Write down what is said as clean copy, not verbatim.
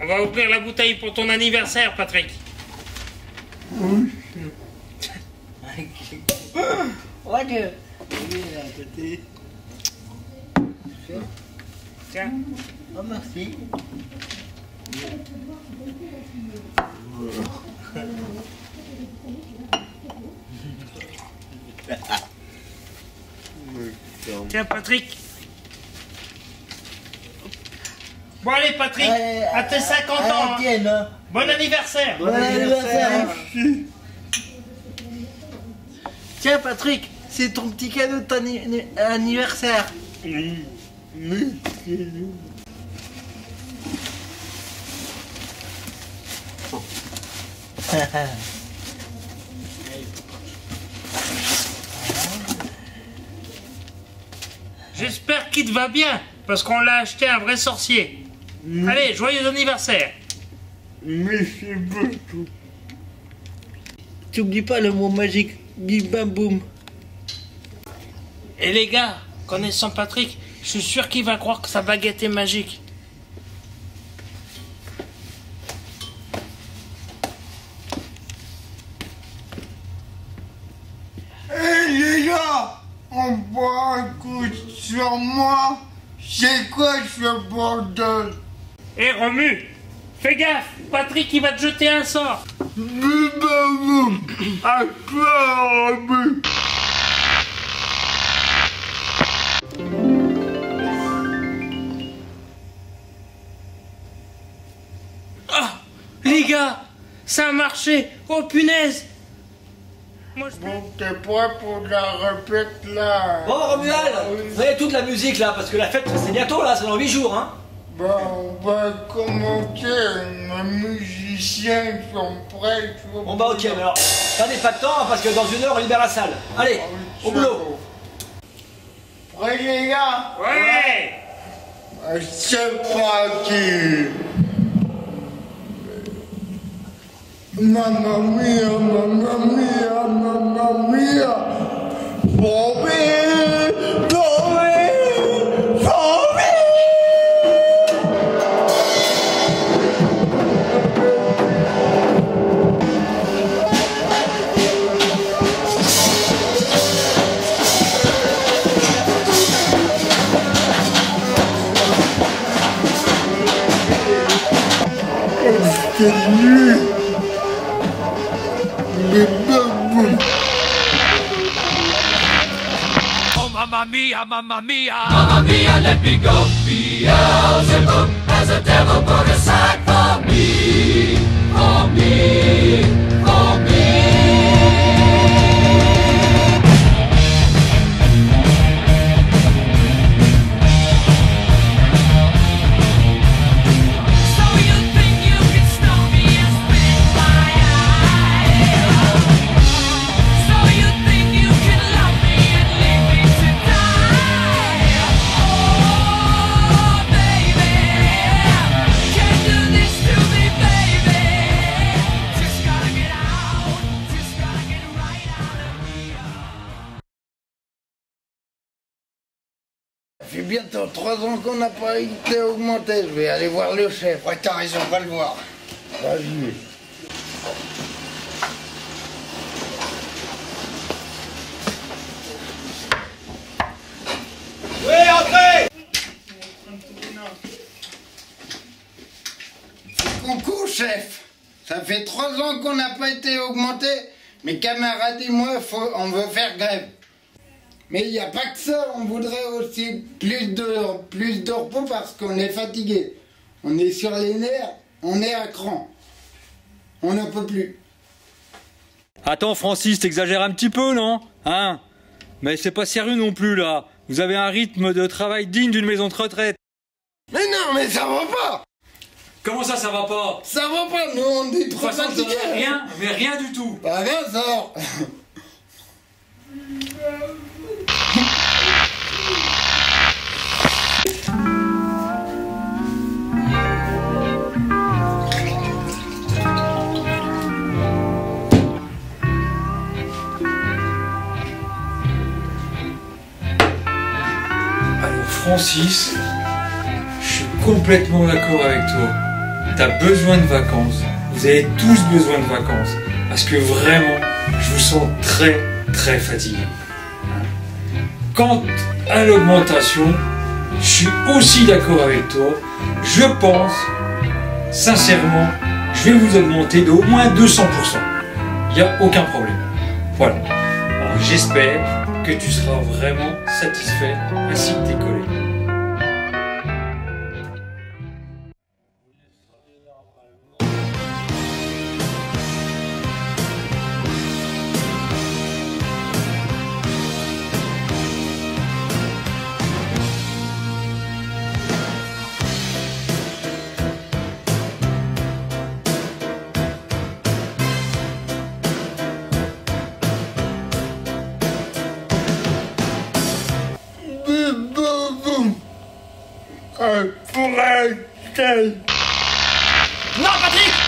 On va ouvrir la bouteille pour ton anniversaire, Patrick. Oui. Ouais, Dieu. Tiens. Oh, merci. Tiens, Patrick. Bon, allez, Patrick, à tes 50 ans. Tiens, hein. Bon anniversaire. Bon anniversaire. Tiens, Patrick, c'est ton petit cadeau de ton anniversaire. J'espère qu'il te va bien, parce qu'on l'a acheté à un vrai sorcier. Allez, joyeux anniversaire. Merci beaucoup. T'oublies pas le mot magique, bim bam boum. Et les gars, connaissant Patrick, je suis sûr qu'il va croire que sa baguette est magique. Hé les gars, on boit un coup sur moi. C'est quoi ce bordel? Et Romu, fais gaffe, Patrick il va te jeter un sort. Bim à toi, Romu. Ah, les gars, ça a marché. Oh punaise. Moi, je... Bon, t'es prêt pour la répète là? Bon, Romuald, vous avez toute la musique là, parce que la fête c'est bientôt là, c'est dans 8 jours, hein. Bon, on va commencer. Les musiciens sont prêts. Bon bah ok, alors, perdez pas de temps, hein, parce que dans 1 heure on libère la salle. Allez, au boulot. Prêts les gars? Ouais. C'est parti. Mamma mia, mamma mia, mamma mia. Dove, dove, dove? C'est nul. Les babous. Oh mamma mia, mamma mia, mamma mia, let me go. Beelzebub has a devil put aside for me, for me, for me. So you think you can stop me and spit my eye? So you think you can love me and leave me to die? Oh, baby, can't do this to me, baby. Just gotta get out, just gotta get right out of here. Ça fait bientôt 3 ans qu'on n'a pas été augmenté. Je vais aller voir le chef. Ouais, t'as raison, va le voir. Vas-y. Oui, entrez. Coucou chef. Ça fait 3 ans qu'on n'a pas été augmenté. Mes camarades et moi, on veut faire grève. Mais il n'y a pas que ça, on voudrait aussi plus de repos parce qu'on est fatigué. On est sur les nerfs, on est à cran. On n'en peut plus. Attends Francis, t'exagères un petit peu, non? Hein? Mais c'est pas sérieux non plus là. Vous avez un rythme de travail digne d'une maison de retraite. Mais non, mais ça va pas. Comment ça va pas? Ça va pas, nous on est De toute trop façon, fatigués. rien, mais rien du tout. Pas bien ça. Alors Francis, je suis complètement d'accord avec toi. t'as besoin de vacances. Vous avez tous besoin de vacances. Parce que vraiment, je vous sens très, très fatigué. Quant à l'augmentation, je suis aussi d'accord avec toi. Je pense, sincèrement, je vais vous augmenter d'au moins 200%. Il n'y a aucun problème. Voilà. Alors j'espère que tu seras vraiment satisfait ainsi que tes collègues. Pour la Non, Patrick!